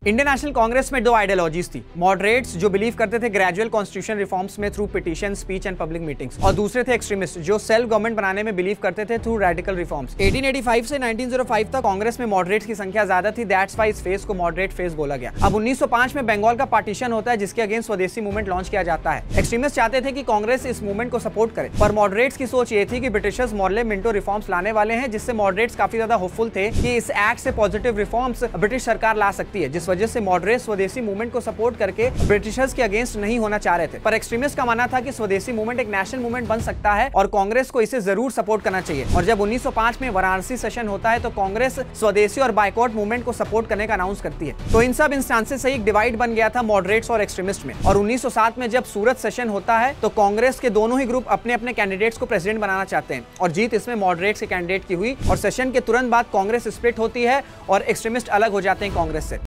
Indian national Congress में दो ideologies थी। मॉडरेट्स जो बिलीव करते थे ग्रेजुअल कॉन्स्टिट्यूशन रिफॉर्म्स में through petition, speech and public meetings, और दूसरे थे एक्सट्रीमिस्ट जो सेल्फ गवर्नमेंट बनाने में बिलीव करते थे थ्रू रेडिकल रिफॉर्म्स। 1885 से 1905 तक कांग्रेस में मॉडरेट्स की संख्या ज्यादा थी। दैट्स व्हाई इस फेज को मॉडरेट फेज बोला गया। अब 1905 में बंगाल का पार्टीशन होता है जिसके अगेंस्ट स्वदेशी मूवमेंट लॉन्च किया जाता है। एक्सट्रीमिस्ट चाहते थे कि कांग्रेस इस मूवमेंट को सपोर्ट करे, पर मॉडरेट्स की सोच ये थी कि ब्रिटिशर्स मॉर्ले मिंटो रिफॉर्म्स लाने वाले हैं, जिससे मॉडरेट्स काफी ज्यादा होपफुल थे कि इस एक्ट से पॉजिटिव रिफॉर्म्स ब्रिटिश सरकार ला सकती है, जिस वजह से मॉडरेट्स स्वदेशी मूवमेंट को सपोर्ट करके ब्रिटिशर्स के अगेंस्ट नहीं होना चाह रहे थे। पर एक्सट्रीमिस्ट का मानना था कि स्वदेशी मूवमेंट एक नेशनल मूवमेंट बन सकता है और कांग्रेस को इसे जरूर सपोर्ट करना चाहिए। और जब 1905 में वाराणसी सेशन होता है तो कांग्रेस स्वदेशी और बायकॉट मूवमेंट को सपोर्ट करने का अनाउंस करती है। तो इन सब इंस्टेंसेस से एक डिवाइड बन गया था मॉडरेट्स और एक्सट्रीमिस्ट में। और 1907 में जब सूरत सेशन होता है तो कांग्रेस के दोनों ही ग्रुप अपने अपने कैंडिडेट्स को प्रेसिडेंट बनाना चाहते हैं और जीत इसमें मॉडरेट्स के कैंडिडेट की हुई। और सेशन के तुरंत बाद कांग्रेस स्प्लिट होती है और एक्सट्रीमिस्ट अलग हो जाते हैं कांग्रेस से।